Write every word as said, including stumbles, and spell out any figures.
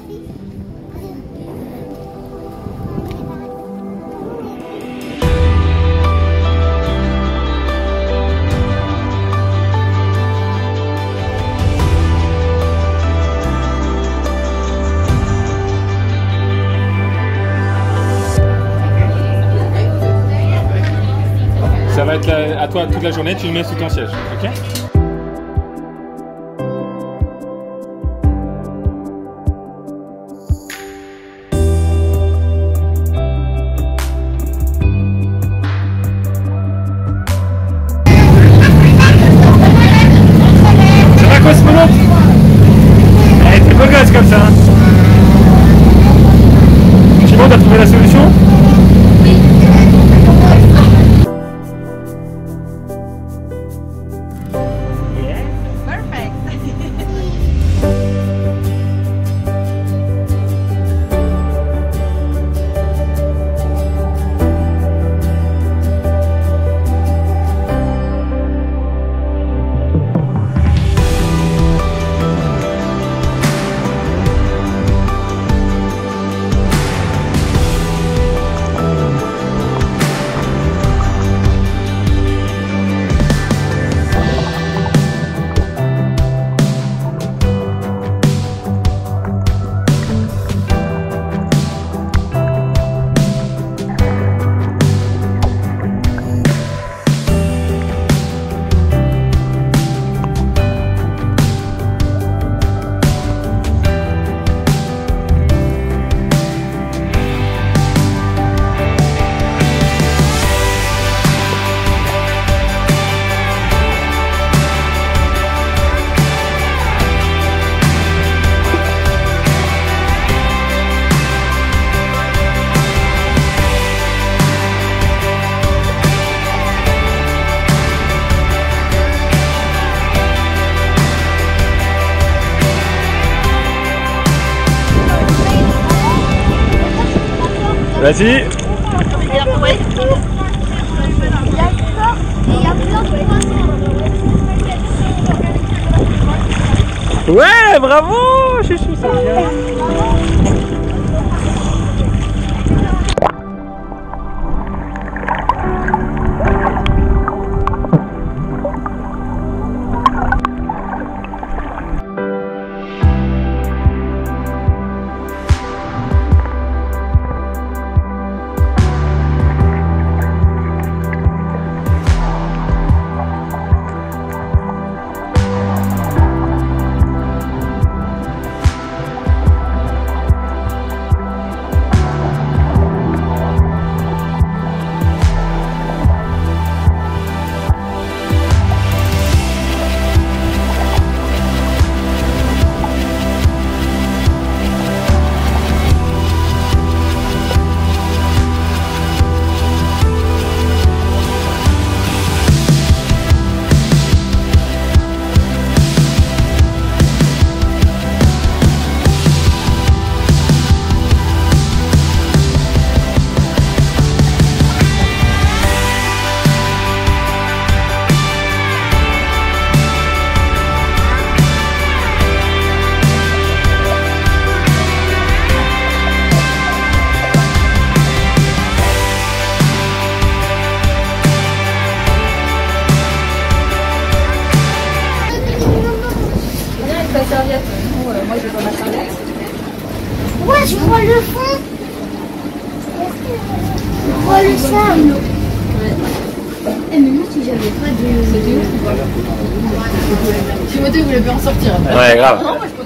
Ça va être à toi toute la journée, tu le mets sous ton siège, ok? Ça va Cosmonaute? Eh, t'es beau gosse comme ça, hein? C'est bon, t'as trouvé la solution? Vas-y. Ouais, bravo, chouchou, ça vient. Serviette. Euh, moi je vois ma serviette. Ouais, je vois le fond. Je vois le sable. Ouais. Eh mais moi si j'avais pas de... C'était où? Timothée voulait bien en sortir. Ouais, grave.